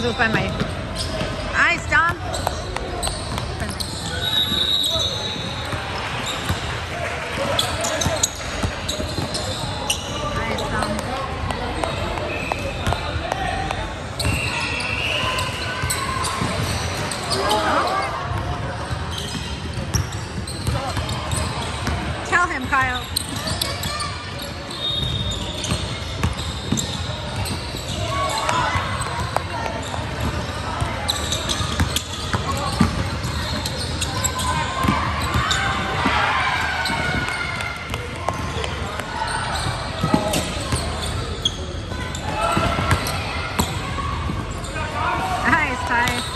ดูแฟนใหม่ไอ้จอมTell him, Kyle. Nice, Ty.